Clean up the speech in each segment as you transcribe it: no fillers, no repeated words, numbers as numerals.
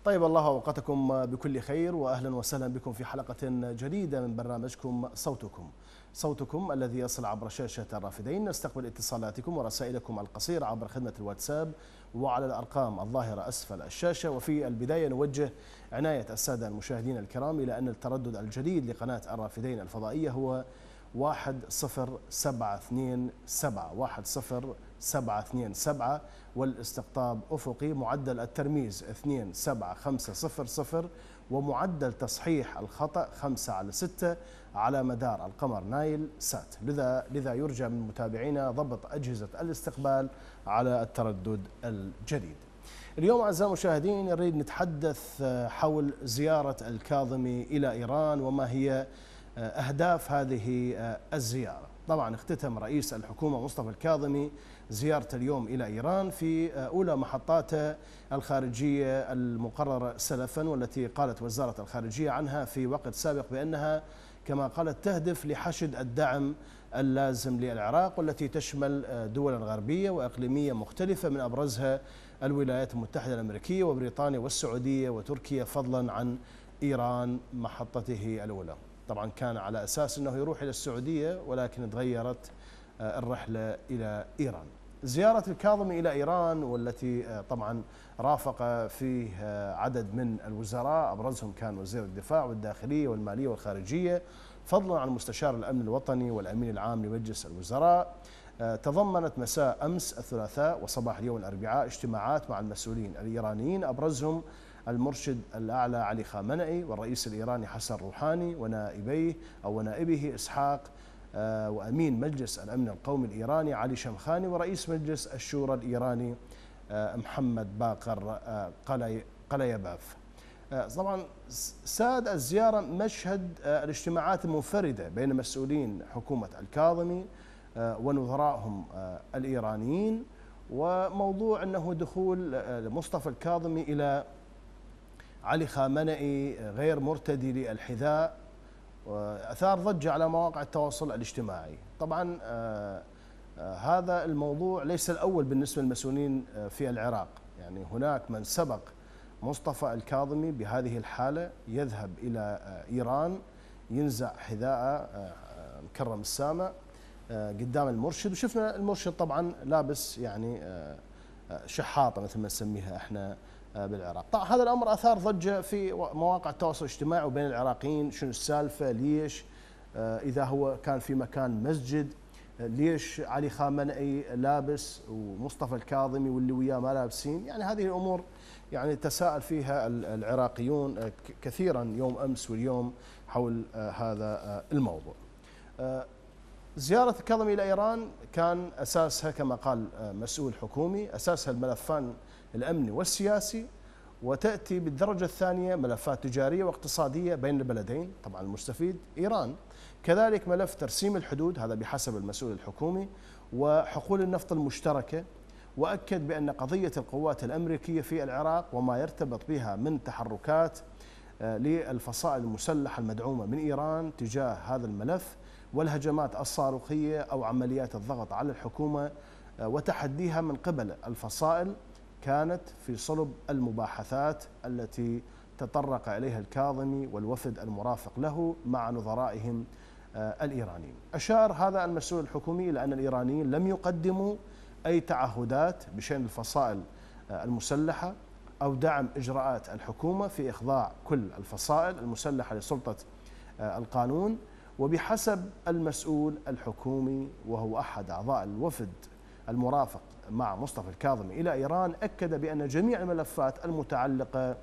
طيب الله أوقاتكم بكل خير، وأهلا وسهلا بكم في حلقة جديدة من برنامجكم صوتكم الذي يصل عبر شاشة الرافدين. نستقبل اتصالاتكم ورسائلكم القصيرة عبر خدمة الواتساب وعلى الأرقام الظاهرة أسفل الشاشة. وفي البداية نوجه عناية السادة المشاهدين الكرام إلى أن التردد الجديد لقناة الرافدين الفضائية هو 10727 والاستقطاب أفقي، معدل الترميز 27500 ومعدل تصحيح الخطأ 5/6 على مدار القمر نايل سات. لذا يرجى من متابعينا ضبط أجهزة الاستقبال على التردد الجديد. اليوم أعزائي المشاهدين نريد نتحدث حول زيارة الكاظمي إلى إيران وما هي أهداف هذه الزيارة. طبعا اختتم رئيس الحكومة مصطفى الكاظمي زيارة اليوم إلى إيران في أولى محطاته الخارجية المقررة سلفا، والتي قالت وزارة الخارجية عنها في وقت سابق بأنها كما قالت تهدف لحشد الدعم اللازم للعراق، والتي تشمل دولا غربية وإقليمية مختلفة من أبرزها الولايات المتحدة الأمريكية وبريطانيا والسعودية وتركيا، فضلا عن إيران محطته الأولى. طبعا كان على أساس أنه يروح إلى السعودية، ولكن تغيرت الرحلة إلى إيران. زيارة الكاظمي إلى إيران والتي طبعا رافق فيه عدد من الوزراء، أبرزهم كان وزير الدفاع والداخلية والمالية والخارجية، فضلا عن مستشار الأمن الوطني والأمين العام لمجلس الوزراء. تضمنت مساء أمس الثلاثاء وصباح اليوم الأربعاء اجتماعات مع المسؤولين الإيرانيين، أبرزهم المرشد الأعلى علي خامنئي والرئيس الإيراني حسن روحاني ونائبه إسحاق وأمين مجلس الأمن القومي الإيراني علي شمخاني ورئيس مجلس الشورى الإيراني محمد باقر قليباف. طبعا ساد الزيارة مشهد الاجتماعات المنفردة بين مسؤولين حكومة الكاظمي ونظرائهم الإيرانيين، وموضوع أنه دخول مصطفى الكاظمي إلى علي خامنئي غير مرتدي للحذاء أثار ضجة على مواقع التواصل الاجتماعي. طبعا هذا الموضوع ليس الأول بالنسبة للمسؤولين في العراق، يعني هناك من سبق مصطفى الكاظمي بهذه الحالة يذهب إلى إيران ينزع حذاءه مكرم السامع قدام المرشد، وشفنا المرشد طبعا لابس يعني شحاطة مثل ما نسميها احنا بالعراق. طبعا هذا الأمر أثار ضجة في مواقع التواصل الاجتماعي وبين العراقيين، شنو السالفة؟ ليش إذا هو كان في مكان مسجد ليش علي خامنئي لابس ومصطفى الكاظمي واللي وياه ما لابسين؟ يعني هذه الأمور يعني تساءل فيها العراقيون كثيرا يوم أمس واليوم حول هذا الموضوع. زيارة الكاظمي إلى إيران كان أساسها كما قال مسؤول حكومي أساسها الملفان الأمني والسياسي، وتأتي بالدرجة الثانية ملفات تجارية واقتصادية بين البلدين، طبعا المستفيد إيران، كذلك ملف ترسيم الحدود هذا بحسب المسؤول الحكومي، وحقول النفط المشتركة. وأكد بأن قضية القوات الأمريكية في العراق وما يرتبط بها من تحركات للفصائل المسلحة المدعومة من إيران تجاه هذا الملف والهجمات الصاروخية أو عمليات الضغط على الحكومة وتحديها من قبل الفصائل كانت في صلب المباحثات التي تطرق إليها الكاظمي والوفد المرافق له مع نظرائهم الإيرانيين. أشار هذا المسؤول الحكومي إلى أن الإيرانيين لم يقدموا أي تعهدات بشأن الفصائل المسلحة أو دعم إجراءات الحكومة في إخضاع كل الفصائل المسلحة لسلطة القانون. وبحسب المسؤول الحكومي وهو أحد أعضاء الوفد المرافق مع مصطفى الكاظمي إلى إيران، أكد بأن جميع الملفات المتعلقة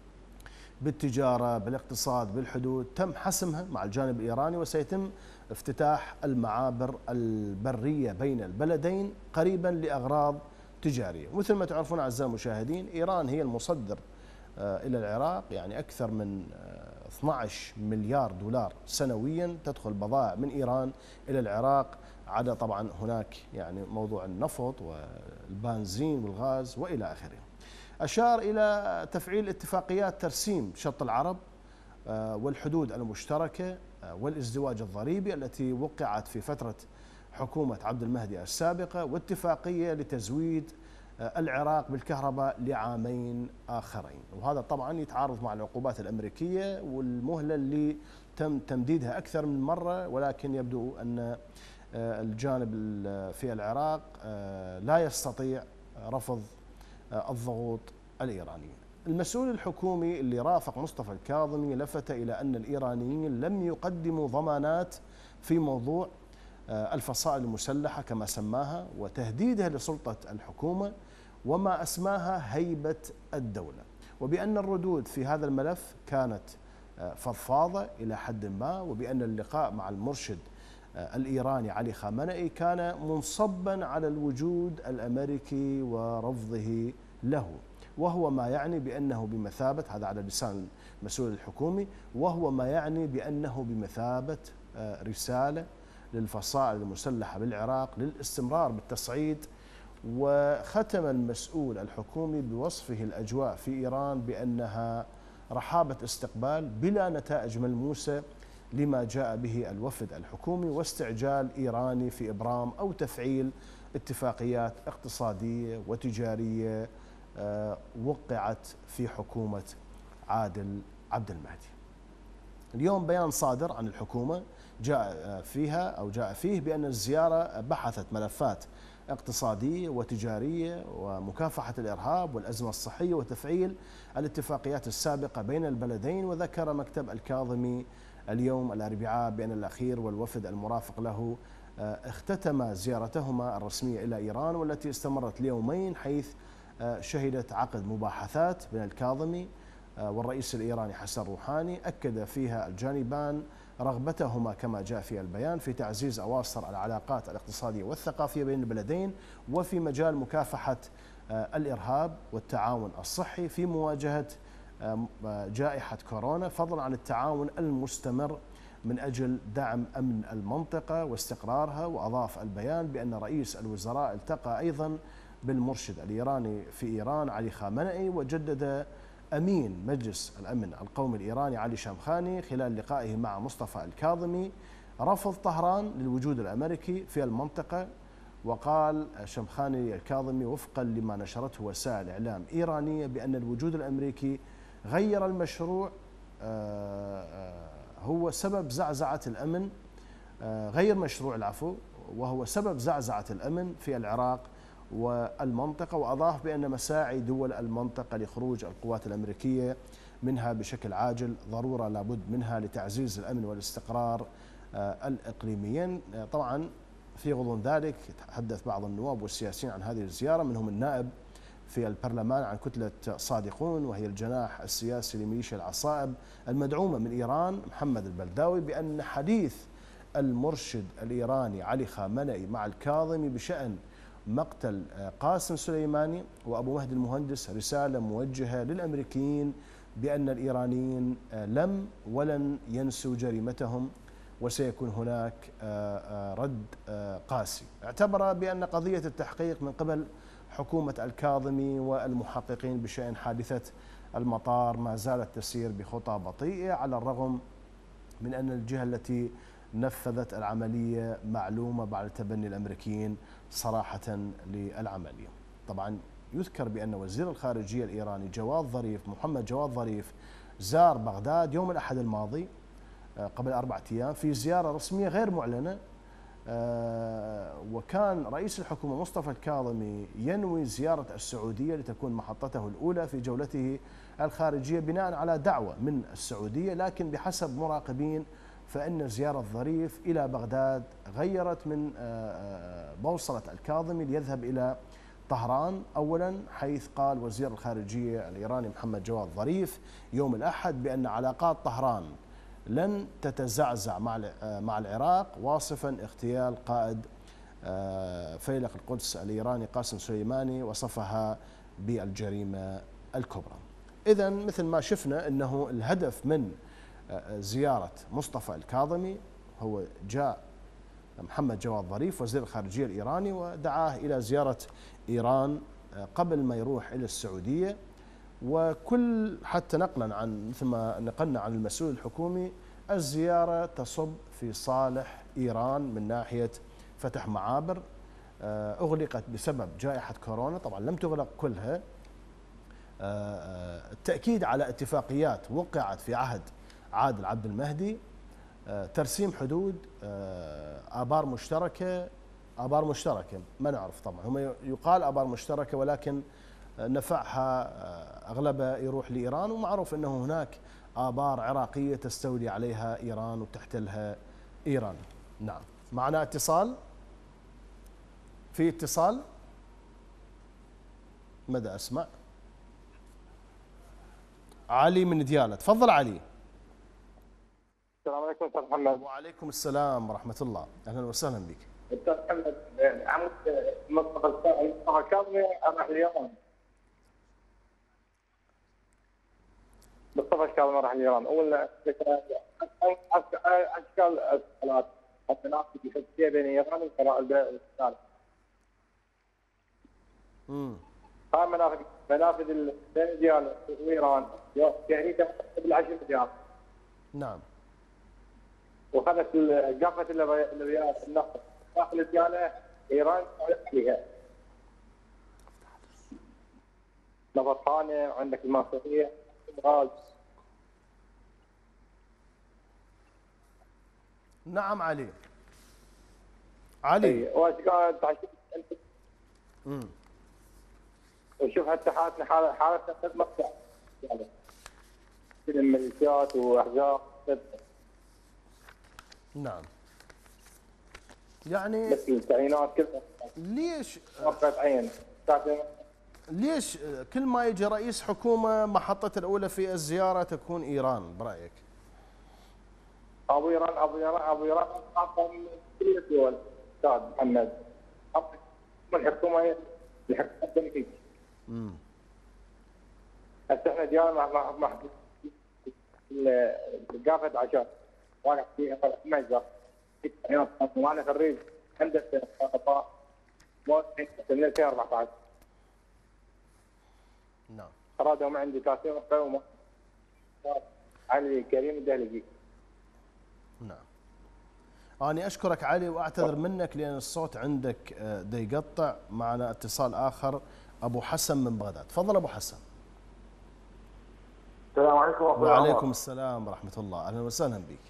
بالتجارة بالاقتصاد بالحدود تم حسمها مع الجانب الإيراني، وسيتم افتتاح المعابر البرية بين البلدين قريبا لأغراض تجارية. مثل ما تعرفون أعزائي المشاهدين إيران هي المصدر إلى العراق، يعني أكثر من 12 مليار دولار سنويا تدخل بضائع من إيران إلى العراق، عدا طبعا هناك يعني موضوع النفط والبنزين والغاز وإلى آخره. أشار إلى تفعيل اتفاقيات ترسيم شط العرب والحدود المشتركة والازدواج الضريبي التي وقعت في فترة حكومة عبد المهدي السابقة، واتفاقية لتزويد العراق بالكهرباء لعامين آخرين، وهذا طبعا يتعارض مع العقوبات الأمريكية والمهلة اللي تم تمديدها أكثر من مرة، ولكن يبدو أن الجانب في العراق لا يستطيع رفض الضغوط الإيرانية. المسؤول الحكومي اللي رافق مصطفى الكاظمي لفت إلى أن الإيرانيين لم يقدموا ضمانات في موضوع الفصائل المسلحة كما سماها وتهديدها لسلطة الحكومة وما أسماها هيبة الدولة، وبأن الردود في هذا الملف كانت فضفاضة إلى حد ما، وبأن اللقاء مع المرشد الإيراني علي خامنئي كان منصبا على الوجود الأمريكي ورفضه له، وهو ما يعني بأنه بمثابة، هذا على لسان المسؤول الحكومي، وهو ما يعني بأنه بمثابة رسالة للفصائل المسلحة بالعراق للاستمرار بالتصعيد. وختم المسؤول الحكومي بوصفه الأجواء في إيران بأنها رحابة استقبال بلا نتائج ملموسة لما جاء به الوفد الحكومي، واستعجال إيراني في إبرام أو تفعيل اتفاقيات اقتصادية وتجارية وقعت في حكومة عادل عبد المهدي. اليوم بيان صادر عن الحكومة جاء فيه بأن الزيارة بحثت ملفات اقتصادية وتجارية ومكافحة الإرهاب والأزمة الصحية وتفعيل الاتفاقيات السابقة بين البلدين. وذكر مكتب الكاظمي اليوم الأربعاء بأن الأخير والوفد المرافق له اختتم زيارتهما الرسمية إلى إيران والتي استمرت ليومين، حيث شهدت عقد مباحثات بين الكاظمي والرئيس الإيراني حسن روحاني أكد فيها الجانبان رغبتهما كما جاء في البيان في تعزيز أواصر العلاقات الاقتصادية والثقافية بين البلدين وفي مجال مكافحة الإرهاب والتعاون الصحي في مواجهة جائحة كورونا، فضلا عن التعاون المستمر من أجل دعم أمن المنطقة واستقرارها. وأضاف البيان بأن رئيس الوزراء التقى أيضا بالمرشد الإيراني في إيران علي خامنئي، وجدد أمين مجلس الأمن القومي الإيراني علي شامخاني خلال لقائه مع مصطفى الكاظمي رفض طهران للوجود الأمريكي في المنطقة. وقال شامخاني الكاظمي وفقا لما نشرته وسائل إعلام إيرانية بأن الوجود الأمريكي غير المشروع، هو سبب زعزعة الأمن، غير مشروع العفو، وهو سبب زعزعة الأمن في العراق والمنطقة. وأضاف بأن مساعي دول المنطقة لخروج القوات الأمريكية منها بشكل عاجل ضرورة لابد منها لتعزيز الأمن والاستقرار الإقليميين. طبعا في غضون ذلك يتحدث بعض النواب والسياسيين عن هذه الزيارة، منهم النائب في البرلمان عن كتلة صادقون وهي الجناح السياسي لميليشيا العصائب المدعومة من إيران محمد البلداوي، بأن حديث المرشد الإيراني علي خامنئي مع الكاظمي بشأن مقتل قاسم سليماني وأبو مهدي المهندس رسالة موجهة للأمريكيين بأن الإيرانيين لم ولن ينسوا جريمتهم وسيكون هناك رد قاسي. اعتبر بأن قضية التحقيق من قبل حكومة الكاظمي والمحققين بشأن حادثة المطار ما زالت تسير بخطى بطيئة على الرغم من أن الجهة التي نفذت العملية معلومة بعد تبني الأمريكيين صراحة للعملية. طبعا يذكر بأن وزير الخارجية الإيراني محمد جواد ظريف زار بغداد يوم الأحد الماضي قبل 4 أيام في زيارة رسمية غير معلنة، وكان رئيس الحكومة مصطفى الكاظمي ينوي زيارة السعودية لتكون محطته الأولى في جولته الخارجية بناء على دعوة من السعودية، لكن بحسب مراقبين فإن زيارة ظريف إلى بغداد غيرت من بوصلة الكاظمي ليذهب إلى طهران أولا، حيث قال وزير الخارجية الإيراني محمد جواد ظريف يوم الأحد بأن علاقات طهران لن تتزعزع مع العراق، واصفا اغتيال قائد فيلق القدس الإيراني قاسم سليماني وصفها بالجريمة الكبرى. إذن مثل ما شفنا أنه الهدف من زيارة مصطفى الكاظمي هو جاء محمد جواد ظريف وزير الخارجية الإيراني ودعاه إلى زيارة إيران قبل ما يروح إلى السعودية، وكل حتى نقلا عن مثل ما نقلنا عن المسؤول الحكومي الزيارة تصب في صالح إيران من ناحية فتح معابر أغلقت بسبب جائحة كورونا، طبعا لم تغلق كلها. التأكيد على اتفاقيات وقعت في عهد عادل عبد المهدي، ترسيم حدود، آبار مشتركة. آبار مشتركة ما نعرف طبعا، هم يقال آبار مشتركة ولكن نفعها أغلبها يروح لإيران، ومعروف أنه هناك آبار عراقية تستولي عليها إيران وتحتلها إيران. نعم، معنا اتصال. في اتصال مدى أسمع. علي من ديالى، تفضل علي. السلام عليكم استاذ محمد. وعليكم السلام ورحمة الله، أهلا وسهلا بك. استاذ محمد، عمود مصطفى كاظمي راح اليابان. مصطفى كاظمي راح اليابان. اول اشكال الصلاه المنافذ الحدوديه بين ايران والثالث. هاي منافذ بين ديال وايران تهريتها بالعشر ديال. نعم. وخذت قفت الرياض النفط داخل الديانه ايران عليها. نفط ثاني وعندك المنصوريه غاز. نعم علي. علي. واشكال تعشيش وشوف حتى حالتنا خدمه يعني الميليشيات واحزاب. نعم. يعني مثل التعيينات كلها. ليش وقت عين ليش كل ما يجي رئيس حكومة محطته الأولى في الزيارة تكون إيران برأيك؟ أبو إيران أعطى من كل الدول أستاذ محمد. من الحكومة الدنماركية. هسه احنا ديالنا محدود قافة عشان واقع فيها مجزر. وانا خريج هندسة خطاء من 2014. نعم. ترادهم عندي تاسيس قومة علي كريم الدهلقي. نعم. أنا أشكرك علي وأعتذر منك لأن الصوت عندك دا يقطع. معنا اتصال آخر، أبو حسن من بغداد، تفضل أبو حسن. السلام عليكم ورحمة الله. وعليكم السلام ورحمة الله، أهلا وسهلا بك.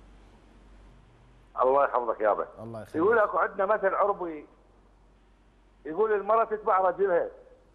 الله يحفظك يابا. الله يخليك. يقول اكو عندنا مثل عربي يقول المرأة تتبع رجلها.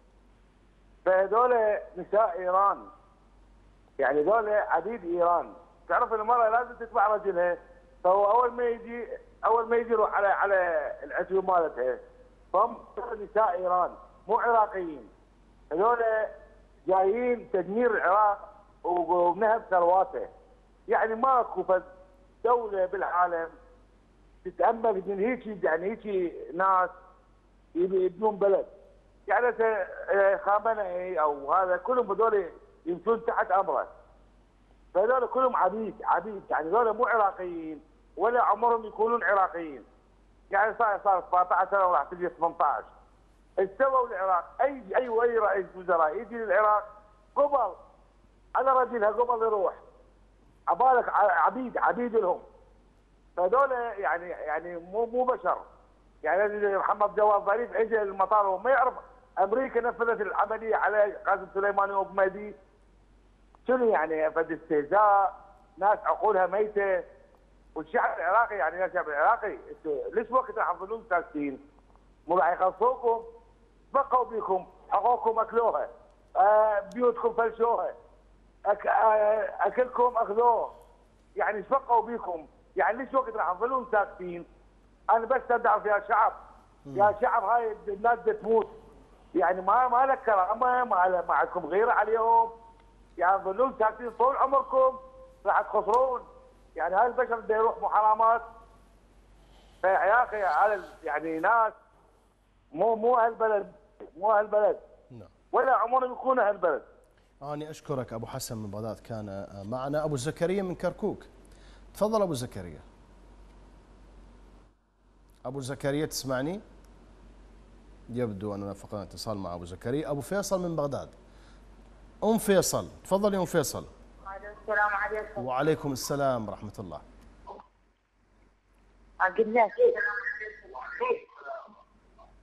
فهذول نساء ايران، يعني هذول عبيد ايران. تعرف المرأة لازم تتبع رجلها، فهو اول ما يجي يروح على العتوه مالتها. فهم نساء ايران مو عراقيين. هذول جايين تدمير العراق ونهب ثرواته. يعني ماكو دولة بالعالم تتأمل من هيك، يعني هيك ناس يبنون بلد. يعني خامنئي او هذا كلهم هذول يمشون تحت امره. فهذول كلهم عبيد، يعني هذول مو عراقيين ولا عمرهم يكونون عراقيين. يعني صار 17 سنه وراح تجي 18. استووا العراق. اي رئيس وزراء يجي للعراق قبل على رجلها قبل يروح. عبالك عبيد لهم. فهذول يعني مو بشر. يعني محمد جواد ظريف اجى المطار وما يعرف امريكا نفذت العمليه على قاسم سليماني وابو مهدي. شنو يعني؟ فد استهزاء، ناس عقولها ميته. والشعب العراقي يعني يا شعب العراقي انتوا ليش وقت راح تظلون ساكتين؟ مو راح يخلصوكم؟ بقوا بيكم، حقوقكم اكلوها، بيوتكم فلشوها، اكلكم اخذوه. يعني ايش بقوا بيكم؟ يعني ليش وقت راح تظلون ساكتين؟ انا بس ادعم يا شعب، يا شعب هاي الناس تموت. يعني ما لك كرامه، ما عندكم غيره عليهم. يعني تظلون ساكتين طول عمركم راح تخسرون. يعني هاي البشر بده يروح محرمات. فيا اخي على يعني ناس مو هالبلد، نعم. ولا عمرهم يكونوا هالبلد. أنا أشكرك أبو حسن من بغداد. كان معنا أبو زكريا من كركوك، تفضل أبو زكريا. أبو زكريا تسمعني؟ يبدو أننا فقدنا اتصال مع أبو زكريا. أبو فيصل من بغداد. أم فيصل، تفضلي أم فيصل. السلام عليكم. وعليكم السلام ورحمة الله. أقول لك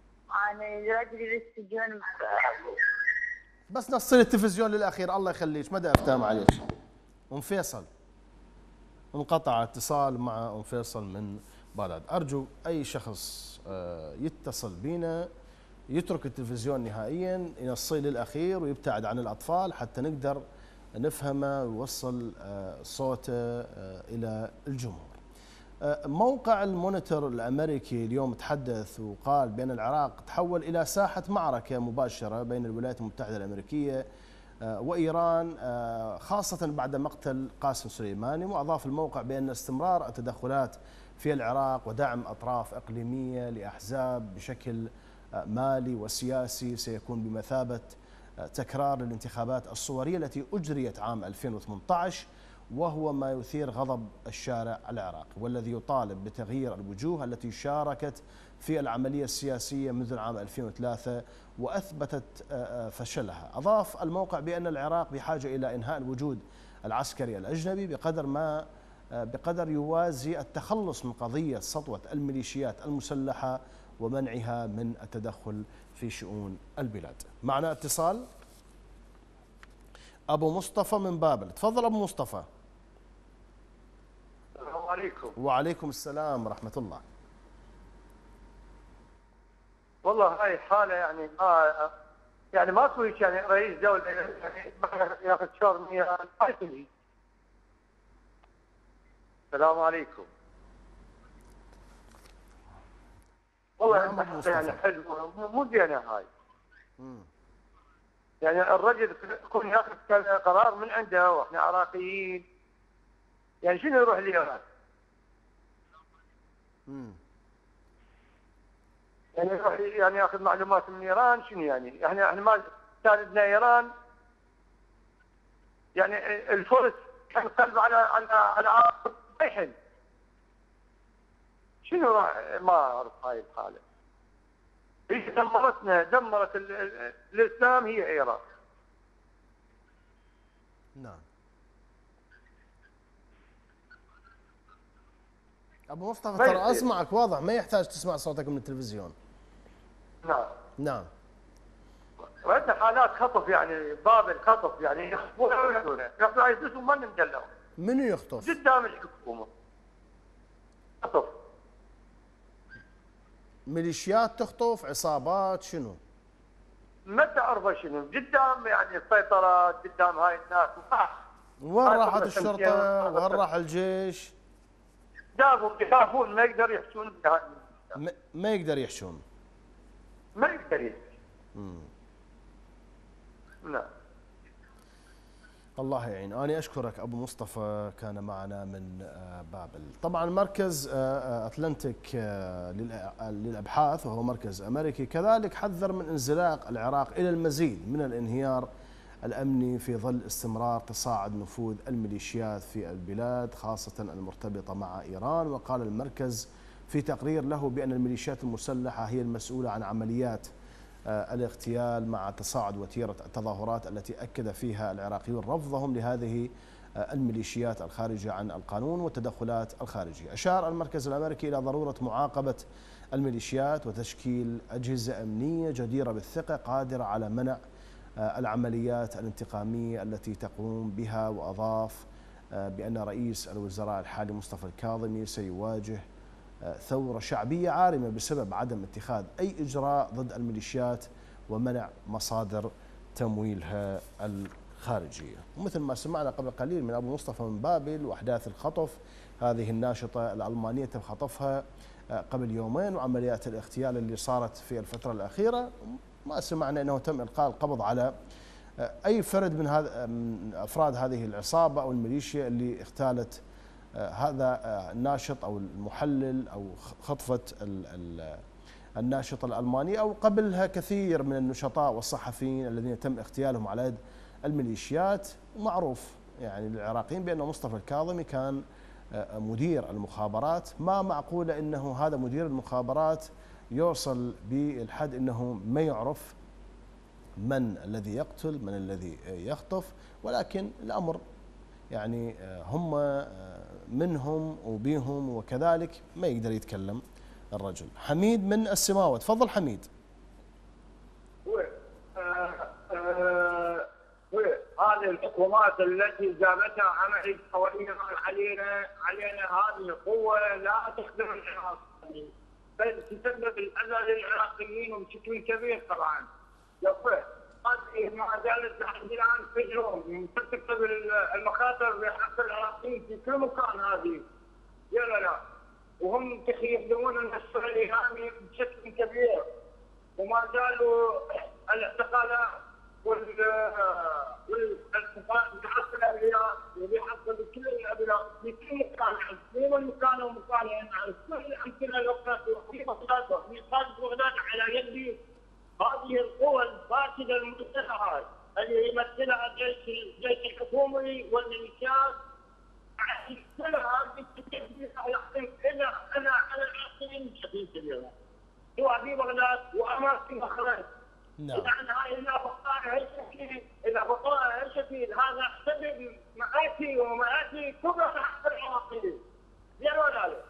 أنا رجلي بالسجن. بس نصي التلفزيون للأخير الله يخليك، ما أفتهم عليك. أم فيصل، انقطع اتصال مع أم فيصل من بغداد. أرجو أي شخص يتصل بينا يترك التلفزيون نهائيا، ينصيه للأخير ويبتعد عن الأطفال حتى نقدر نفهمه ويوصل صوته إلى الجمهور. موقع المونيتور الأمريكي اليوم تحدث وقال بأن العراق تحول إلى ساحة معركة مباشرة بين الولايات المتحدة الأمريكية وإيران، خاصة بعد مقتل قاسم سليماني. وأضاف الموقع بأن استمرار التدخلات في العراق ودعم أطراف إقليمية لأحزاب بشكل مالي وسياسي سيكون بمثابة تكرار للانتخابات الصورية التي أجريت عام 2018، وهو ما يثير غضب الشارع العراقي والذي يطالب بتغيير الوجوه التي شاركت في العملية السياسية منذ العام 2003 وأثبتت فشلها. أضاف الموقع بأن العراق بحاجة إلى إنهاء الوجود العسكري الأجنبي بقدر يوازي التخلص من قضية سطوة الميليشيات المسلحة ومنعها من التدخل في شؤون البلاد. معنا اتصال أبو مصطفى من بابل. تفضل أبو مصطفى. السلام عليكم. وعليكم السلام ورحمة الله. والله هاي حالة يعني ماكو هيك، يعني رئيس دولة يعني ياخذ شهر مياه ما يكفي. السلام عليكم. والله يعني حلوة مو زينة هاي. يعني الرجل يكون ياخذ قرار من عنده واحنا عراقيين، يعني شنو يروح لإيران؟ يعني يروح يعني ياخذ معلومات من ايران، شنو يعني؟ احنا ما ساندنا ايران، يعني الفرس كان قلب على عراق طيحن. شنو راح ما اعرف هاي الحاله. هي دمرت الاسلام هي ايران. نعم. ابو مصطفى ترى اسمعك واضح، ما يحتاج تسمع صوتك من التلفزيون. نعم. نعم. وعندنا حالات خطف، يعني بابل خطف، يعني يخطفون ياخذون على فلوسهم ما ندلعوا. منو يخطف؟ قدام الحكومه. خطف. ميليشيات تخطف، عصابات، شنو؟ ما تعرف شنو، قدام يعني السيطرات، قدام هاي الناس. وين راحت الشرطه؟ وين راح الجيش؟ يخافون ما يقدر يحشون ما يقدر يحشون. ما يقدر يحشون. نعم. الله يعين. أنا أشكرك أبو مصطفى، كان معنا من بابل. طبعا مركز أتلانتيك للأبحاث وهو مركز أمريكي كذلك حذر من انزلاق العراق إلى المزيد من الانهيار الأمني في ظل استمرار تصاعد نفوذ الميليشيات في البلاد خاصة المرتبطة مع إيران. وقال المركز في تقرير له بأن الميليشيات المسلحة هي المسؤولة عن عمليات الاغتيال مع تصاعد وتيرة التظاهرات التي أكد فيها العراقيون رفضهم لهذه الميليشيات الخارجة عن القانون والتدخلات الخارجية. أشار المركز الأمريكي إلى ضرورة معاقبة الميليشيات وتشكيل أجهزة أمنية جديرة بالثقة قادرة على منع العمليات الانتقامية التي تقوم بها. وأضاف بأن رئيس الوزراء الحالي مصطفى الكاظمي سيواجه ثورة شعبية عارمة بسبب عدم اتخاذ أي إجراء ضد الميليشيات ومنع مصادر تمويلها الخارجية. ومثل ما سمعنا قبل قليل من أبو مصطفى من بابل وأحداث الخطف، هذه الناشطة الألمانية تم خطفها قبل يومين، وعمليات الاغتيال اللي صارت في الفترة الأخيرة ما سمعنا أنه تم إلقاء القبض على أي فرد من أفراد هذه العصابة أو الميليشيا اللي اغتالت هذا الناشط أو المحلل أو خطفت الناشطة الألمانية، أو قبلها كثير من النشطاء والصحفيين الذين تم اغتيالهم على يد الميليشيات. معروف يعني للعراقيين بأن مصطفى الكاظمي كان مدير المخابرات. ما معقولة أنه هذا مدير المخابرات يوصل بالحد أنه ما يعرف من الذي يقتل من الذي يخطف، ولكن الأمر يعني هم منهم وبيهم وكذلك ما يقدر يتكلم الرجل. حميد من السماوة. تفضل حميد. الحكومات التي جابتها عملت قوانين علينا هذه القوه لا تخدم العراق، بل تسبب الاذى للعراقيين وبشكل كبير طبعا. هذه ما زالت لحد الان تجرم ترتكب المخاطر بحق العراقيين في كل مكان هذه. لا وهم يخدمون النصر الايراني بشكل كبير، وما زالوا الاعتقالات والانتقال بحق الابرياء وبحق كل الابرياء في كل مكان، في مكان ومكان، على كل الامثله الاخرى في بغداد وفي خارج بغداد على يد هذه القوى الفاسده المسلحه اللي يمثلها الجيش الحكومي والميليشيات. كلها انا عاقلين بشكل كبير سواء في بغداد واماكن اخرى. نعم. يعني هاي اذا بقاها هالشكل هذا سبب مآسي ومآسي كبرى لحق العراقيين. زين ولا لا؟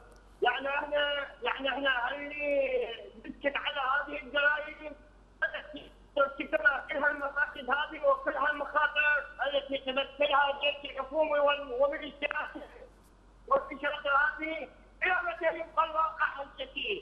يعني احنا اللي نسكت على هذه الجرائم ترتكبها كل هالمفاسد هذه وكل هالمخاطر التي تمثلها الجيش الحكومي والميليشيات والانشاءات هذه الى متى يبقى الواقع الشكيل؟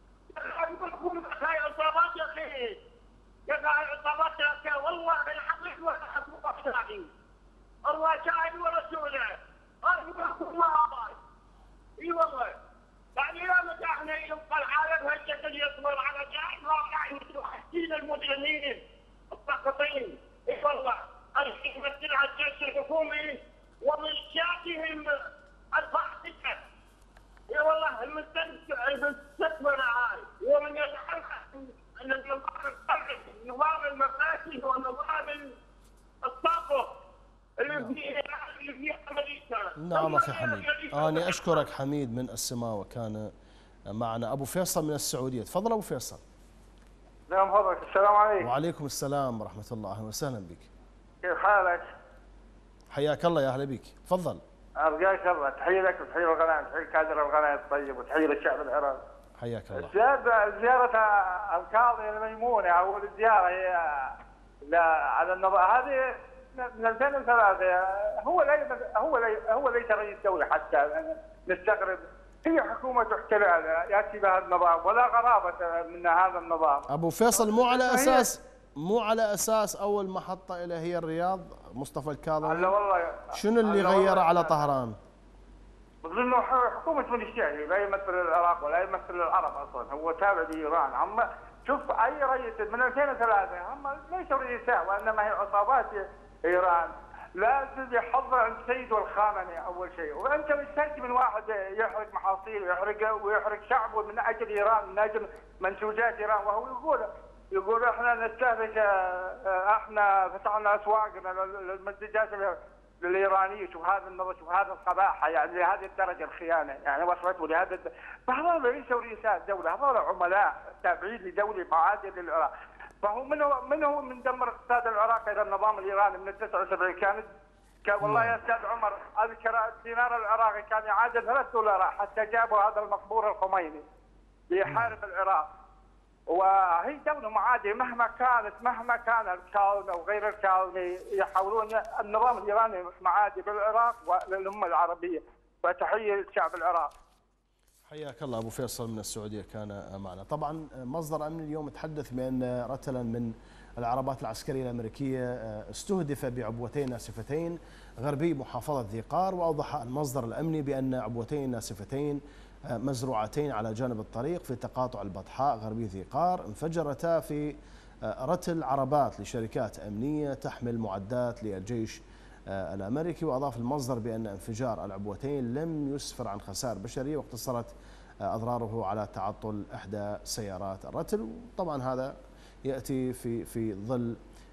هاي عصابات يا اخي، هاي عصابات يا اخي، والله العظيم ولا حقوق شرعي. الله شاهد ورسوله، هاي الله هاي. اي والله. يعني الى متى احنا يبقى العالم هالشكل يصبر على جاهل واقع يحسين المجرمين الساقطين. اي والله. الحين يمثلها الجيش الحكومي وميليشياتهم الفاسده. اي والله المستثمره هاي ومن يتحقق ان النظام المفاسد والنظام الساقط اللي في امريكا. نعم اخي حميد، انا اشكرك حميد من السماوه، كان معنا ابو فيصل من السعوديه. تفضل ابو فيصل. نعم حضرتك. السلام عليكم. وعليكم السلام ورحمه الله، اهلا وسهلا بك. كيف حالك؟ حياك الله، يا اهلا بك، تفضل. ارجاك الله، تحيه لك وتحيه الغنائم، تحيه كادر الغنائم الطيب وتحيه للشعب العراقي. حياك الله. زيارة القاضي الميمونة أول زيارة هي على النظام هذه من 2003. هو ليس رئيس دولة حتى نستغرب. هي حكومة احتلال يأتي بهذا النظام ولا غرابة من هذا النظام. أبو فيصل مو على أساس أول محطة إلى هي الرياض مصطفى الكاظمي؟ لا والله. شنو اللي غيره على طهران؟ بظنه حكومة ميليشيا لا يمثل العراق ولا يمثل العرب اصلا، هو تابع لايران. اما شوف اي رئيس من 2003 هم ليسوا رئيساء وانما هي عصابات ايران. لازم يحضر عند سيد الخامنئي اول شيء، وانت مستنتج من واحد يحرق محاصيل ويحرق شعبه من اجل ايران، من اجل منتوجات ايران، وهو يقول احنا نستهلك، احنا فتحنا اسواقنا للمنتجات الايرانيه. شوف هذا النظر، شوف هذا الصباحه، يعني لهذه الدرجه الخيانه، يعني وصلته لهذا فهذول ليسوا رئيساء دوله، هذول عملاء تابعين لدوله معاديه للعراق. فهو من دمر اقتصاد العراق الى النظام الايراني من 79 كان والله يا استاذ عمر اذكر الدينار العراقي كان يعادل $3 حتى جابوا هذا المقبور الخميني ليحارب العراق. وهي دولة معادية مهما كان الكاظمي أو غير الكاظمي، يحاولون النظام الإيراني معادي بالعراق وللأمة العربية. وتحية للشعب العراقي. حياك الله أبو فيصل من السعودية كان معنا. طبعا مصدر أمن اليوم تحدث بأن رتلا من العربات العسكرية الأمريكية استهدف بعبوتين ناسفتين غربي محافظة ذي قار. وأوضح المصدر الأمني بأن عبوتين ناسفتين مزروعتين على جانب الطريق في تقاطع البطحاء غربي ذي قار انفجرتا في رتل عربات لشركات أمنية تحمل معدات للجيش الأمريكي. وأضاف المصدر بأن انفجار العبوتين لم يسفر عن خسائر بشرية، واقتصرت أضراره على تعطل إحدى سيارات الرتل. طبعا هذا يأتي في ظل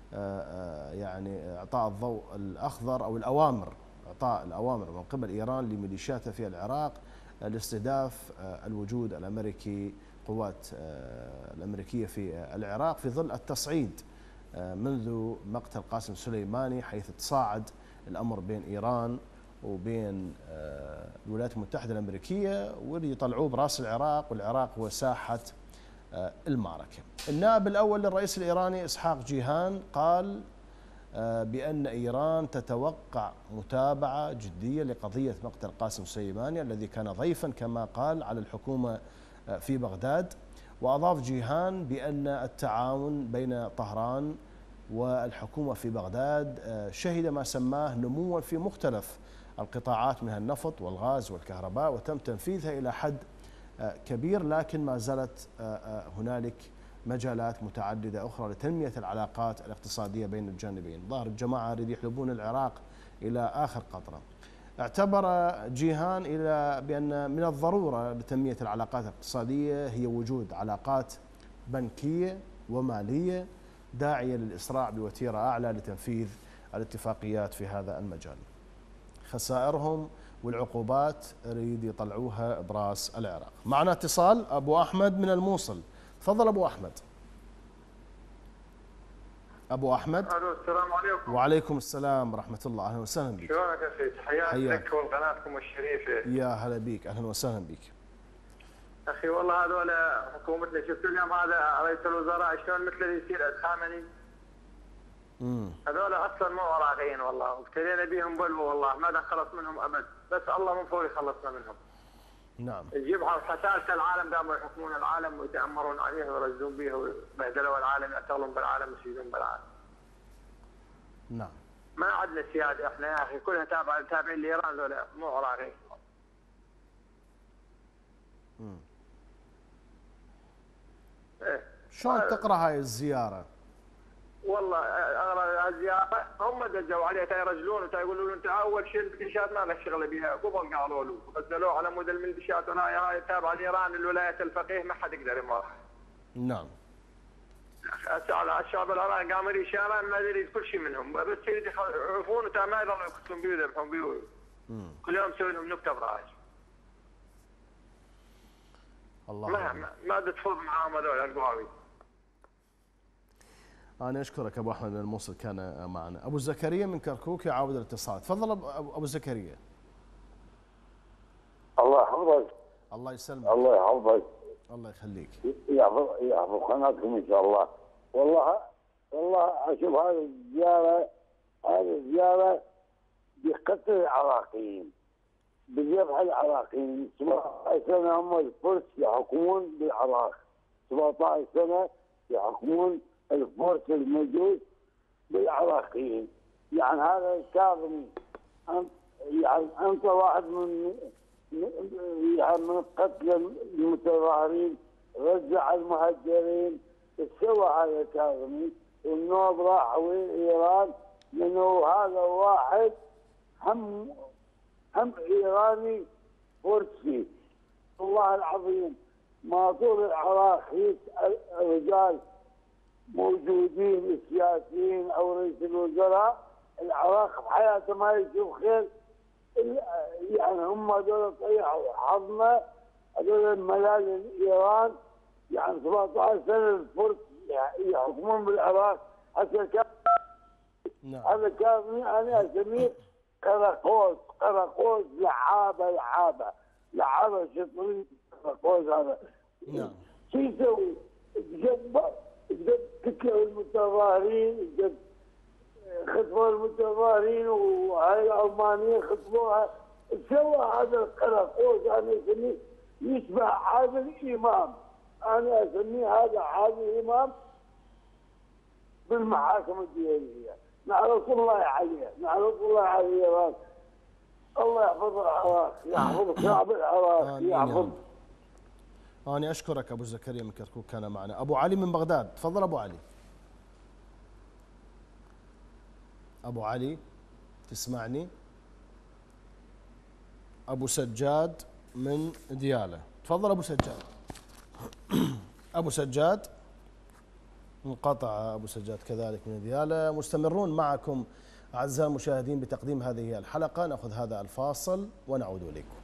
يعني إعطاء الضوء الأخضر أو إعطاء الأوامر من قبل إيران لميليشياتها في العراق لاستهداف الوجود الأمريكي، قوات الأمريكية في العراق، في ظل التصعيد منذ مقتل قاسم سليماني، حيث تصاعد الأمر بين إيران وبين الولايات المتحدة الأمريكية، واللي يطلعوه براس العراق، والعراق هو ساحة المعركة. النائب الأول للرئيس الإيراني إسحاق جيهان قال بأن إيران تتوقع متابعة جدية لقضية مقتل قاسم سليماني الذي كان ضيفا كما قال على الحكومة في بغداد. وأضاف جيهان بأن التعاون بين طهران والحكومة في بغداد شهد ما سماه نموا في مختلف القطاعات من النفط والغاز والكهرباء، وتم تنفيذها إلى حد كبير، لكن ما زالت هنالك مجالات متعددة أخرى لتنمية العلاقات الاقتصادية بين الجانبين. ظاهر الجماعة يريد يحلبون العراق إلى آخر قطرة. اعتبر جيهان إلى بأن من الضرورة لتنمية العلاقات الاقتصادية هي وجود علاقات بنكية ومالية، داعية للإسراع بوتيرة أعلى لتنفيذ الاتفاقيات في هذا المجال. خسائرهم والعقوبات يريد يطلعوها براس العراق. معنا اتصال أبو أحمد من الموصل. تفضل أبو أحمد. أبو أحمد. الو السلام عليكم. وعليكم السلام ورحمة الله، أهلا وسهلا بك. شلونك يا سيد؟ حياك وقناتكم الشريفة. يا هلا بك، أهلا وسهلا بك. أخي والله هذول حكومتنا، شفت اليوم هذا رئيس الوزراء شلون مثل اللي يصير الخامنئي. هذول أصلا مو عراقيين والله، وابتلينا بيهم بلوى والله ما خلص منهم أبد، بس الله من فوق يخلصنا منهم. نعم. يجيب حساسة العالم، قاموا يحكمون العالم ويتأمرون عليه ويرزون به وبهدلوا العالم، يعتقلون بالعالم ويسيدون بالعالم. نعم. ما عندنا سيادة احنا يا أخي، كلها تابعين لإيران، ذولا مو عراقيين. إيه. شلون تقرأ هاي الزيارة؟ والله اقرا الزياره هم دجوا عليه تا يرجلون وتا يقولوا له انت اول شيء الميليشيات ما لك شغله بها، قبل قالوا له نزلوه على مود الميليشيات، وهاي تابعه لايران، الولايات الفقيه ما حد يقدر يمرها. نعم. الشعب العراقي قام يريد شارع ما يريد كل شيء منهم، بس يريد يعرفون وتا ما يقدروا يقتلون بيه ويذبحون بيه. كل يوم يسوي لهم نكته براس. الله ما تفوز معاهم هذول القواوي. أنا أشكرك أبو أحمد من الموصل كان معنا. أبو زكريا من كركوك يعاود الاتصال. تفضل أبو زكريا. الله يحفظك. الله يسلمك. الله يحفظك. الله يخليك. يحفظ قناتكم إن شاء الله. والله أشوف هذه الزيارة بقتل العراقيين، بذبح العراقيين. 17 سنة هم الفرس يحكمون بالعراق، 17 سنة يحكمون الفرس المجوس بالعراقيين. يعني هذا الكاظمي يعني انت واحد من قتل المتظاهرين، رجع المهجرين، سوى هذا الكاظمي. النوب راح وين ايران، لانه هذا واحد هم ايراني فرسي. والله العظيم ما طول العراق يسأل رجال موجودين السياسيين او رئيس الوزراء، العراق بحياته ما يشوف خير. يعني هم هذول طيحوا حظنا، هذول ملال ايران. يعني 17 سنه الفرس يحكمون بالعراق. هذا كان انا اسميه قراقوز لعابه شطرين قراقوز هذا. نعم. شو يسوي؟ كتلوا المتظاهرين، خطفوا المتظاهرين، وهاي العمانيين خطفوها. سوى هذا القراقوز انا اسميه يشبه عادل امام. انا اسميه هذا عادل امام بالمحاكم الدوليه. نعرف الله عليه، نعرف الله عليه يا الله يحفظ العراق، يحفظ شعب العراق، يحفظ. أنا أشكرك أبو زكريا من كركوك كان معنا. أبو علي من بغداد. تفضل أبو علي. أبو علي تسمعني؟ أبو سجاد من ديالى. تفضل أبو سجاد. أبو سجاد انقطع أبو سجاد كذلك من ديالى. مستمرون معكم أعزائي المشاهدين بتقديم هذه الحلقة. نأخذ هذا الفاصل ونعود إليكم.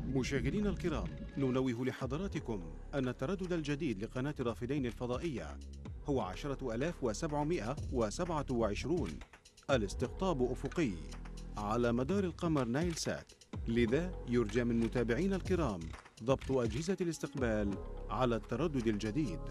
مشاهدينا الكرام، ننوه لحضراتكم أن التردد الجديد لقناة الرافدين الفضائية هو 10727 الاستقطاب أفقي على مدار القمر نايل سات. لذا يرجى من متابعينا الكرام ضبط أجهزة الاستقبال على التردد الجديد.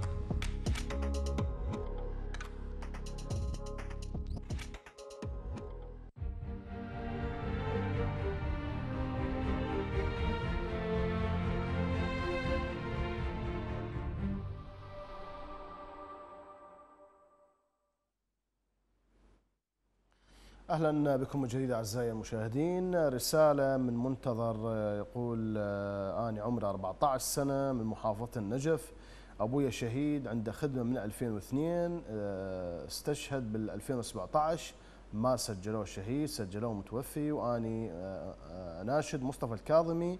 أهلا بكم من جديد أعزائي المشاهدين. رسالة من منتظر يقول أنا عمري 14 سنة من محافظة النجف، أبويا شهيد عنده خدمة من 2002، استشهد بال 2017 ما سجلوه شهيد، سجلوه متوفي. وأني أناشد مصطفى الكاظمي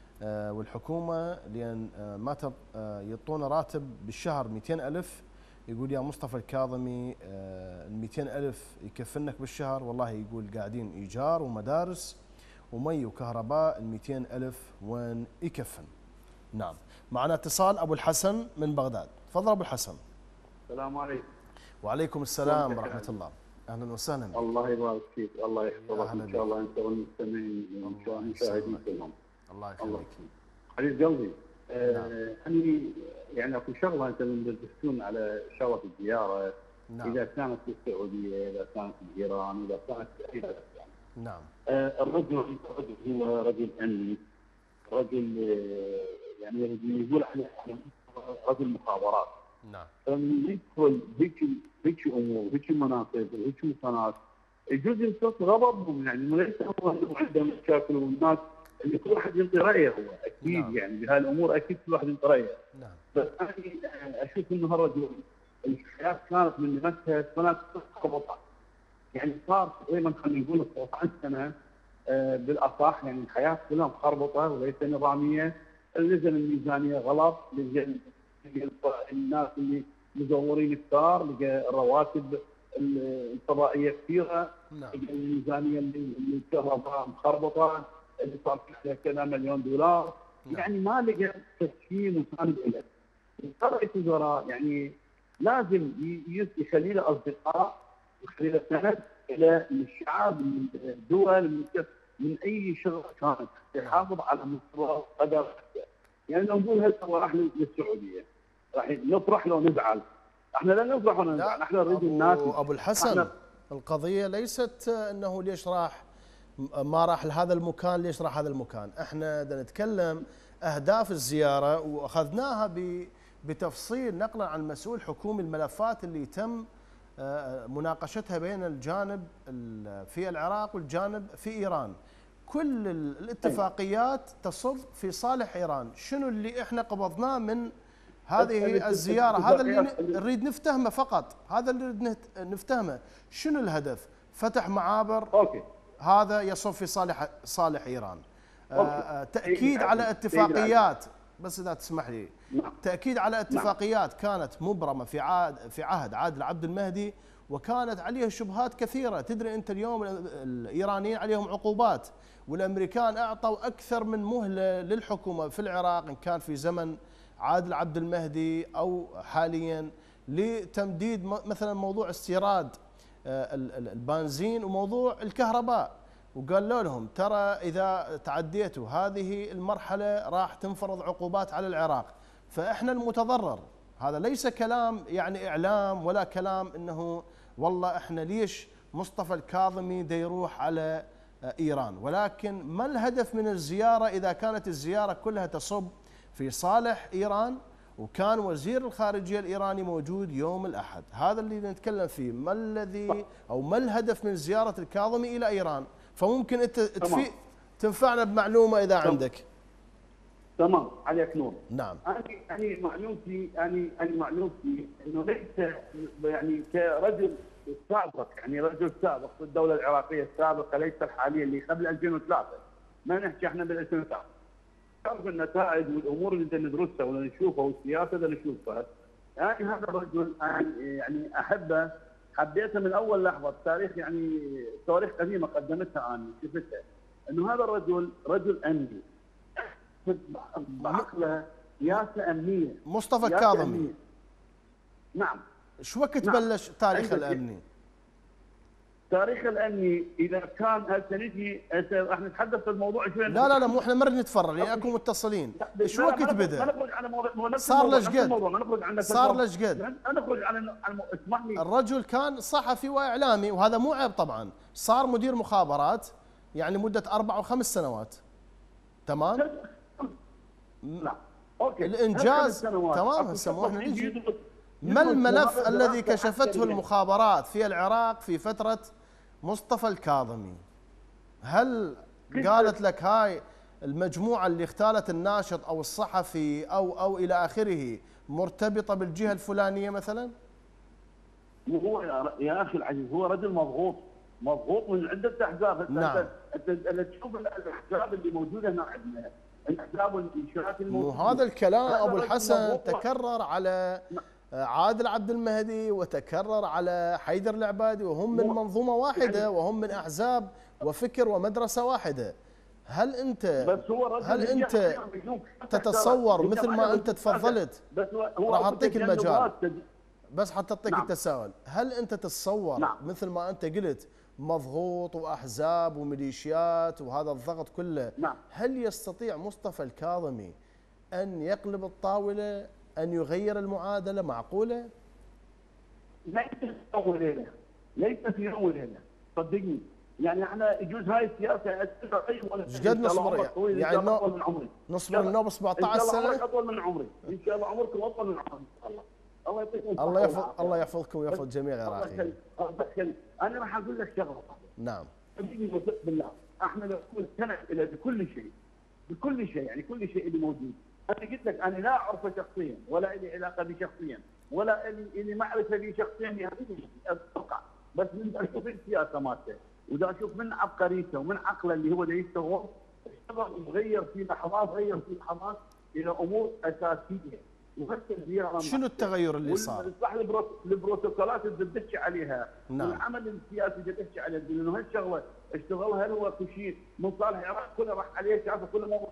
والحكومة لأن ما يعطونا راتب بالشهر 200,000. يقول يا مصطفى الكاظمي ال 200,000 يكفنك بالشهر، والله يقول قاعدين إيجار ومدارس ومي وكهرباء، ال 200,000 وين يكفن؟ نعم. معنا اتصال أبو الحسن من بغداد. تفضل أبو الحسن. السلام عليكم. وعليكم السلام ورحمة الله. أهلا وسهلا بك. الله يبارك فيك، الله يحفظك إن شاء الله أنت والمستمعين وإن شاء الله المشاهدين كلهم. الله يخليك. حبيب قلبي، أنا يعني اكو شغله انت من تدرسون على شغله الزياره. نعم. اذا كانت في السعوديه، اذا كانت في ايران، اذا كانت في اي بلد يعني. نعم. الرجل هو رجل امني، رجل يعني يقول عليه رجل مخابرات. نعم. فمن يدخل هيك امور، هيك مناصب، هيك مكانات، يجوز يمتص غضبهم، يعني ليس هو عندهم مشاكل والناس اللي كل واحد ينطي رايه هو اكيد. نعم. يعني بهالامور اكيد كل واحد ينطي رايه. نعم. بس انا اشوف انه هالرجل الحياه كانت من نفسها كانت تخبطها، يعني صار تقريبا خلينا نقول 19 سنه بالاصح، يعني الحياه كلها مخربطه وليس نظاميه. نزل الميزانيه غلط، نزل الناس اللي مزورين كثار، لقى الرواتب القضائيه كثيره. نعم. الميزانيه اللي الكهرباء مخربطه اللي صار فيها كذا مليون دولار. نعم. يعني ما لقى تسكين وساند له. رئيس الوزراء يعني لازم يخلي له اصدقاء، يخلي له سند الى الشعب، من الدول، من اي شغله كانت يحافظ على مستوى قدر. يعني لو نقول هسه راح للسعوديه راح نفرح لو نزعل، احنا لا نفرح ولا نزعل، احنا نريد الناس. ابو الحسن، القضيه ليست انه ليش ما راح لهذا المكان، ليش راح هذا المكان. احنا بدنا نتكلم اهداف الزياره واخذناها بتفصيل نقلا عن مسؤول حكومي الملفات اللي تم مناقشتها بين الجانب في العراق والجانب في ايران. كل الاتفاقيات تصب في صالح ايران. شنو اللي احنا قبضناه من هذه الزياره؟ هذا اللي نريد نفتهمه فقط، هذا اللي نريد نفتهمه. شنو الهدف؟ فتح معابر. أوكي. هذا يصب في صالح ايران. تاكيد على اتفاقيات، بس اذا تسمح لي. تاكيد على اتفاقيات كانت مبرمه في عهد عادل عبد المهدي، وكانت عليها شبهات كثيره. تدري انت اليوم الايرانيين عليهم عقوبات، والامريكان اعطوا اكثر من مهله للحكومه في العراق، ان كان في زمن عادل عبد المهدي او حاليا، لتمديد مثلا موضوع استيراد البنزين وموضوع الكهرباء. وقالوا لهم ترى اذا تعديتوا هذه المرحله راح تنفرض عقوبات على العراق. فاحنا المتضرر. هذا ليس كلام يعني اعلام ولا كلام انه والله احنا ليش مصطفى الكاظمي دا يروح على ايران، ولكن ما الهدف من الزياره اذا كانت الزياره كلها تصب في صالح ايران، وكان وزير الخارجيه الايراني موجود يوم الاحد. هذا اللي نتكلم فيه. ما الذي او ما الهدف من زياره الكاظمي الى ايران؟ فممكن انت تنفعنا بمعلومه اذا عندك. تمام، عليك نور. نعم. انا معلومتي انه ليس يعني كرجل سابق، يعني رجل سابق في الدوله العراقيه السابقه، ليس الحاليه اللي قبل 2003. ما نحكي احنا بال 2003. تعرف النتائج والامور اللي ندرسها ولا نشوفها والسياسه اللي نشوفها. يعني هذا الرجل يعني احبه، حبيته من اول لحظه. التاريخ يعني تواريخ قديمه قدمتها انا شفتها انه هذا الرجل رجل امني، بعقله سياسه امنيه. مصطفى سياسة الكاظمي. أمنية. نعم. شو وقت نعم. بلش تاريخ عندك- الامني؟ تاريخ الامني اذا كان هسه نجي هسه راح نتحدث في الموضوع شوي. لا مو احنا ما نريد نتفرغ يعني اكو متصلين. شو وقت ما بدا؟ نخرج على موضوع صار ليش قد؟ ما نخرج عن صار ليش قد؟ نخرج على اسمح لي. الرجل كان صحفي واعلامي وهذا مو عيب طبعا، صار مدير مخابرات يعني مده 4 و5 سنوات. تمام؟ لا اوكي. الانجاز تمام. هسه مو احنا نجي ما الملف الذي كشفته المخابرات في العراق في فتره مصطفى الكاظمي؟ هل قالت لك هاي المجموعه اللي اغتالت الناشط او الصحفي او الى اخره مرتبطه بالجهه الفلانيه مثلا؟ هو يا اخي العزيز هو رجل مضغوط من عده احزاب. نعم. انت تشوف الاحزاب اللي موجوده هنا عندنا، الاحزاب والانشاءات الموجوده. وهذا الكلام هذا ابو رجل الحسن مضغوط. تكرر على عادل عبد المهدي وتكرر على حيدر العبادي، وهم من منظومه واحده وهم من احزاب وفكر ومدرسه واحده. هل انت بس هو رجل هل انت تتصور مثل ما انت تفضلت؟ بس هو راح اعطيك المجال تجنبات. بس حتى اعطيك نعم. التساؤل، هل انت تتصور نعم. مثل ما انت قلت مضغوط واحزاب وميليشيات وهذا الضغط كله، نعم. هل يستطيع مصطفى الكاظمي ان يقلب الطاوله، ان يغير المعادله؟ معقوله؟ ليس في يوم وليله، ليس في يوم وليله، صدقني. يعني احنا يجوز هاي السياسه ايش قد نصبر يعني اطول من عمري. نصبر النوب 17 ان شاء الله سنه؟ عمرك اطول من عمري، ان شاء الله عمركم اطول من عمري ان شاء الله. الله يعطيكم الله يحفظ الله يحفظكم ويحفظ جميع العراقيين. انا راح اقول لك شغله. نعم. صدقني وثق بالله، احنا نكون سنه الى بكل شيء يعني كل شيء اللي موجود. انا قلت لك انا لا اعرفه شخصيا ولا لي علاقه به شخصيا ولا لي معرفه به شخصيا يعني اتوقع، بس من اشوف السياسه مالته واذا اشوف من عبقريته ومن عقله اللي هو يشتغل غير في لحظات الى امور اساسيه. شنو التغير اللي صار؟ صح البروتوكولات اللي تدش عليها. نعم. والعمل السياسي اللي تدش عليه لانه هالشغله اشتغلها هو كشيء من صالح العراق كله راح عليه شافه كله مو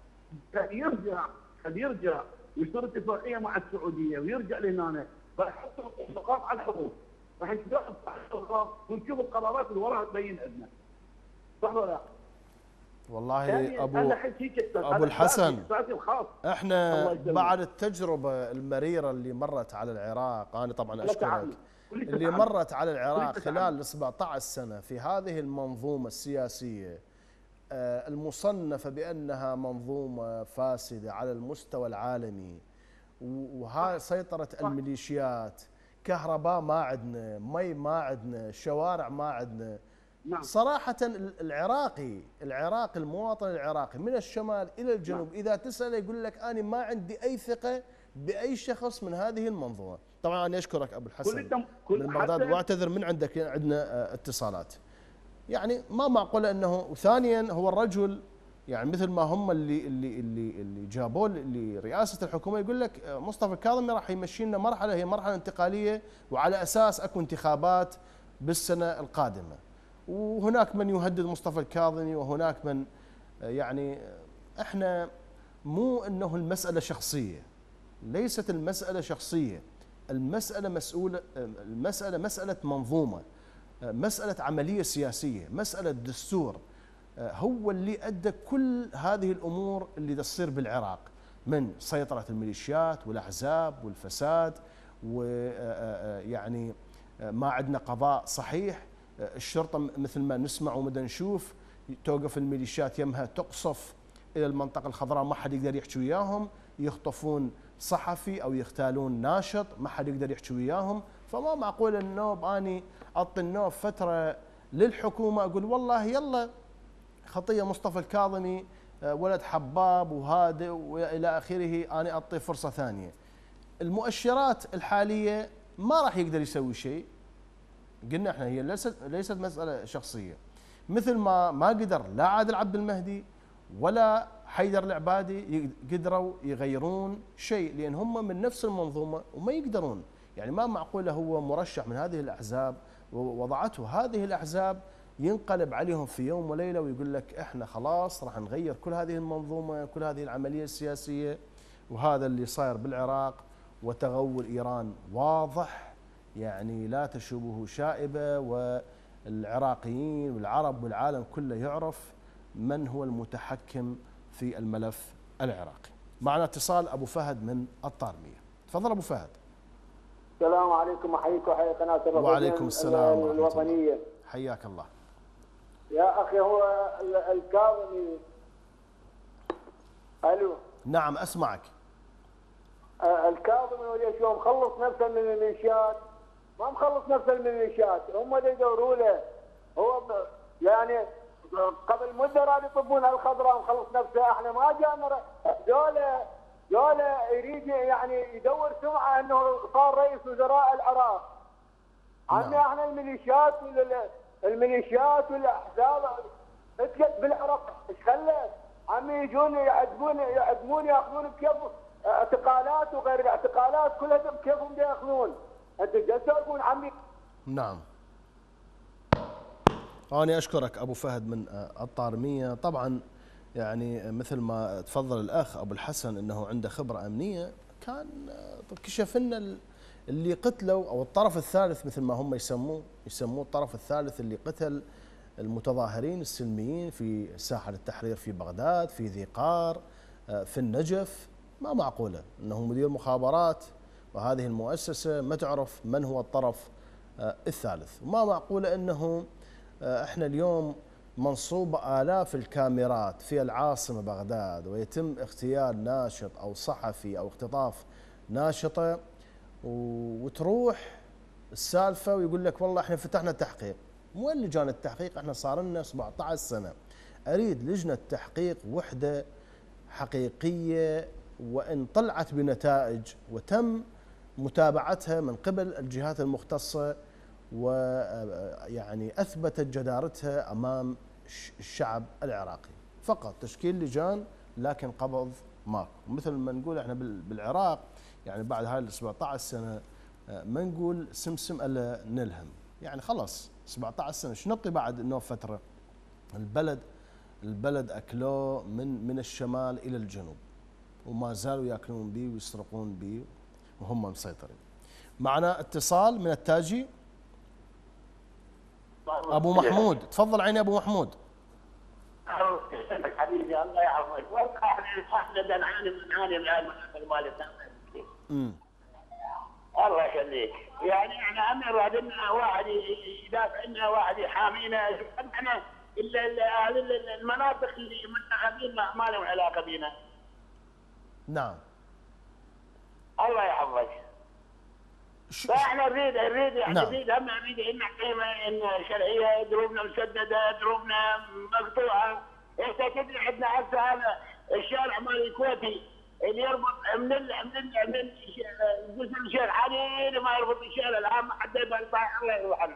قد يرجع ويصير اتفاقيه مع السعوديه ويرجع لهنا راح يحط نقاط على الحروب، راح يشتغل ونشوف القرارات اللي وراها تبين عندنا. صح ولا لا؟ والله يعني ابو الحسن الخاص. احنا بعد التجربه المريره اللي مرت على العراق، انا طبعا اشكرك، اللي مرت على العراق خلال 17 سنه في هذه المنظومه السياسيه المصنفه بانها منظومه فاسده على المستوى العالمي، وهاي سيطره الميليشيات، كهرباء ما عندنا، مي ما عندنا، شوارع ما عندنا. نعم. صراحة العراقي المواطن العراقي من الشمال إلى الجنوب نعم. إذا تسأله يقول لك أنا ما عندي أي ثقة بأي شخص من هذه المنظومة. طبعا أنا أشكرك أبو الحسن من بغداد واعتذر من عندنا اتصالات. يعني ما معقولة أنه، وثانيا هو الرجل يعني مثل ما هم اللي جابوه لرئاسة الحكومة يقول لك مصطفى الكاظمي راح يمشي لنا مرحلة هي مرحلة انتقالية وعلى أساس أكو انتخابات بالسنة القادمة. وهناك من يهدد مصطفى الكاظمي وهناك من يعني احنا مو انه المسألة شخصية، ليست المسألة شخصية، المسألة مسألة منظومة، مسألة عملية سياسية، مسألة دستور هو اللي أدى كل هذه الأمور اللي تصير بالعراق من سيطرة الميليشيات والأحزاب والفساد، ويعني ما عندنا قضاء صحيح. الشرطة مثل ما نسمع ومدى نشوف توقف الميليشيات يمها تقصف إلى المنطقة الخضراء ما حد يقدر يحكي وياهم، يخطفون صحفي أو يغتالون ناشط ما حد يقدر يحكي وياهم. فما معقول النوب أني أعطي النوب فترة للحكومة أقول والله يلا خطية مصطفى الكاظمي ولد حباب وهادئ وإلى آخره أنا أعطي فرصة ثانية. المؤشرات الحالية ما راح يقدر يسوي شيء. قلنا احنا هي ليست مسألة شخصية، مثل ما قدر لا عادل عبد المهدي ولا حيدر العبادي قدروا يغيرون شيء لأن هم من نفس المنظومة وما يقدرون. يعني ما معقولة هو مرشح من هذه الأحزاب ووضعته هذه الأحزاب ينقلب عليهم في يوم وليلة ويقول لك احنا خلاص راح نغير كل هذه المنظومة، كل هذه العملية السياسية. وهذا اللي صاير بالعراق، وتغول إيران واضح، يعني لا تشوبه شائبة، والعراقيين والعرب والعالم كله يعرف من هو المتحكم في الملف العراقي. معنا اتصال أبو فهد من الطارمية. تفضل أبو فهد. السلام عليكم، احييك وحيي قناه الرفض. وعليكم السلام ورحمة الوطنيه. الله. حياك الله. يا اخي هو الكاظمي. الو. نعم اسمعك. الكاظمي وليش هو مخلص نفسه من الميليشيات؟ ما مخلص نفسه من الميليشيات، هم اللي يدوروا له. هو يعني قبل مده راد يطبون الخضراء مخلص نفسه. احنا ما جانا دولة يريد يعني يدور سمعه انه صار رئيس وزراء العراق. عمي احنا الميليشيات والاحزاب اتقت بالعراق، ايش خلت؟ عمي يجون يعدمون ياخذون بكيف اعتقالات وغير الاعتقالات كلها بكيفهم ياخذون. انت جالس تقول عمي. نعم. أنا أشكرك أبو فهد من الطارمية. طبعا يعني مثل ما تفضل الأخ أبو الحسن أنه عنده خبرة أمنية، كان كشف لنا اللي قتلوا أو الطرف الثالث مثل ما هم يسموه الطرف الثالث اللي قتل المتظاهرين السلميين في ساحة التحرير في بغداد، في ذي قار، في النجف. ما معقولة أنه مدير مخابرات وهذه المؤسسة ما تعرف من هو الطرف الثالث. وما معقولة أنه احنا اليوم منصوبة آلاف الكاميرات في العاصمة بغداد ويتم اغتيال ناشط أو صحفي أو اختطاف ناشطة، وتروح السالفة ويقول لك والله احنا فتحنا تحقيق. وين لجان التحقيق؟ احنا صار لنا 17 سنة. أريد لجنة تحقيق وحدة حقيقية، وإن طلعت بنتائج وتم متابعتها من قبل الجهات المختصة ويعني أثبتت جدارتها أمام الشعب العراقي. فقط تشكيل لجان لكن قبض ماكو. مثل ما نقول احنا بالعراق يعني بعد هاي ال 17 سنة ما نقول سمسم الا نلهم. يعني خلاص 17 سنة شنطي بعد انه فترة البلد اكلوه من الشمال الى الجنوب، وما زالوا ياكلون به ويسرقون به وهم مسيطرين. معنا اتصال من التاجي. ابو محمود، تفضل عيني ابو محمود. حبيبي الله يحفظك. والله احنا نعاني الان مال الله يخليك. يعني احنا امر عندنا واحد يدافع عنا، واحد يحامينا. احنا هذه المناطق اللي منتخبين ما لهم علاقه بنا. نعم. الله يحفظك. فاحنا نريد يعني نعم. نريد ان قيمه ان شرعيه، دروبنا مسدده، دروبنا مقطوعه. انت تدري عندنا هسه هذا الشارع مال الكويتي اللي يربط من جسر الشيخ علي لما يربط الشارع العام حتى يبقى الله يرحمنا.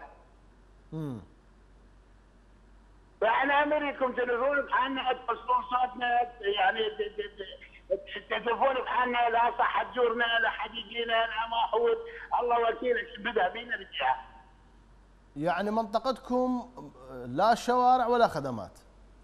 فاحنا نريدكم تنظرون بحالنا، توصلون صوتنا، يعني تتلفون بحالنا. لا صح تزورنا، لا حد يجينا، لا محود. الله وكيلك بدا بينا رجال. يعني منطقتكم لا شوارع ولا خدمات؟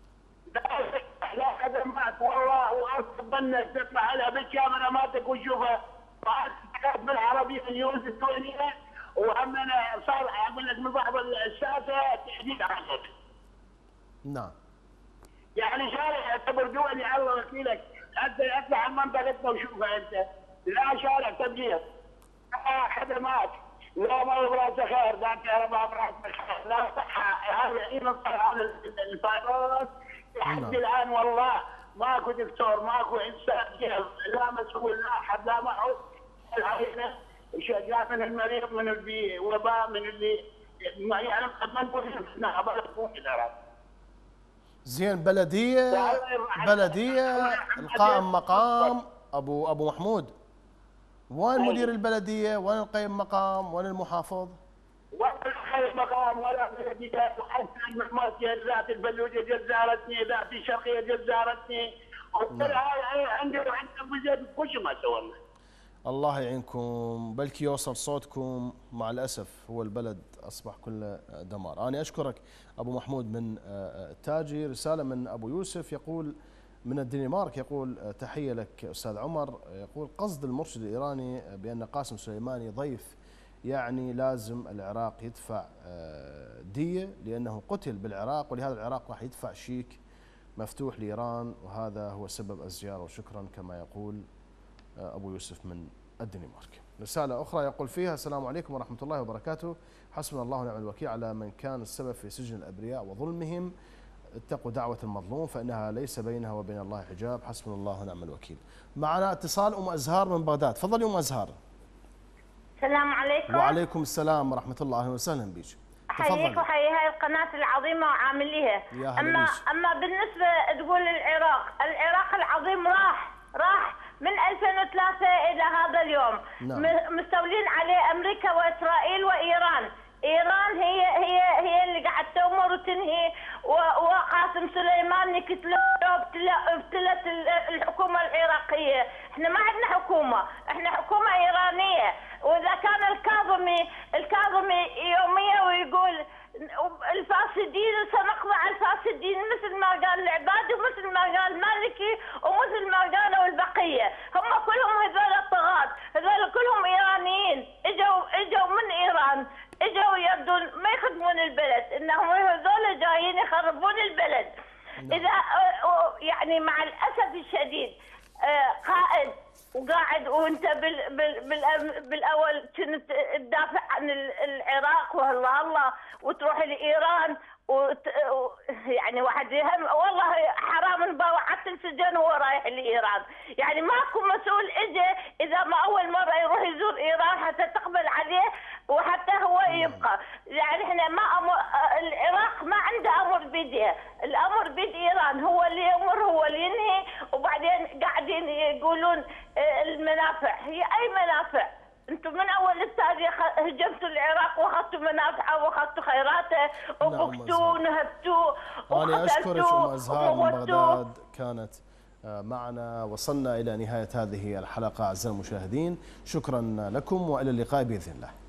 لا خدمات والله. وأظن تطلع عليها بالكاميرا ما تكون تشوفها. من العربية نيوز الكويتية، وعمنا صار اقول لك من بعض الساسة تحديد عقد. نعم. يعني شارع يعتبر دولي الله وكيلك. انت اطلع عن منطقتنا وشوفها انت. لا شارع تبليغ، لا خدمات، لا مي براس خير، لا كهرباء براس خير، لا صحة. هذا ينصر على الفيروس لحد الان. والله ماكو دكتور، ماكو انسان، لا مسؤول، لا احد، لا معه. العينه جاء من المريض، من اللي وباء، من اللي ما يعلم ما نقول احنا بلد العراق. زين بلديه القائم مقام ابو محمود، وين مدير البلديه؟ وين القائم مقام؟ وين المحافظ؟ ولا القائم مقام ولا بلديه. وحتى المعماريه ذات البلوجه جزارتني، ذات الشرقيه جزارتني. وكل هاي عندي ابو زيد كل شيء ما سوى لنا. الله يعينكم، بلكي يوصل صوتكم. مع الأسف هو البلد أصبح كله دمار. أنا أشكرك أبو محمود من تاجي. رسالة من أبو يوسف يقول من الدنمارك، يقول تحية لك أستاذ عمر. يقول قصد المرشد الإيراني بأن قاسم سليماني ضيف، يعني لازم العراق يدفع دية لأنه قتل بالعراق، ولهذا العراق راح يدفع شيك مفتوح لإيران، وهذا هو سبب الزيارة. وشكرا كما يقول أبو يوسف من الدنمارك. رسالة أخرى يقول فيها السلام عليكم ورحمة الله وبركاته، حسبنا الله ونعم الوكيل على من كان السبب في سجن الأبرياء وظلمهم، اتقوا دعوة المظلوم فإنها ليس بينها وبين الله حجاب، حسبنا الله ونعم الوكيل. معنا اتصال أم أزهار من بغداد. تفضلي أم أزهار. السلام عليكم. وعليكم السلام ورحمة الله، أهلا وسهلا بيك. حييك وحيي هاي القناة العظيمة وعامليها. أما بالنسبة تقول العراق العظيم راح من 2003 إلى هذا اليوم. نعم. مستولين عليه أمريكا وإسرائيل وإيران. إيران هي اللي قاعد تؤمر وتنهي، وقاسم سليماني ابتلت الحكومة العراقية. احنا ما عندنا حكومة، احنا حكومة إيرانية. وإذا كان الكاظمي يوميا ويقول الفاسدين سنقضي على الفاسدين مثل ما قال العبادي ومثل ما قال مالكي ومثل ما قالوا البقية، هم كلهم هذول الطغاة، هذول كلهم إيرانيين، اجوا من إيران، اجوا يردون ما يخدمون البلد، انهم هذول جايين يخربون البلد. اذا يعني مع الاسف الشديد قائد وقاعد وانت بالاول كنت تدافع عن العراق والله وتروح لايران يعني واحد يهم والله حرام انبوعت السجن وهو رايح لايران. يعني ماكو مسؤول اجى اذا ما اول مره يروح يزور ايران حتى تقبل عليه وحتى هو يبقى. يعني احنا ما العراق ما عنده امر بيديه، الامر بيد ايران، هو اللي يامر هو اللي ينهي. وبعدين قاعدين يقولون المنافع، هي اي منافع؟ انتم من اول التاريخ هجمتوا العراق واخذتوا منافعه واخذتوا خيراته وبكتوه ونهبتوه وقتلتوه. انا اشكرك ام ازهار من بغداد، كانت معنا. وصلنا الى نهايه هذه الحلقه اعزائي المشاهدين، شكرا لكم والى اللقاء باذن الله.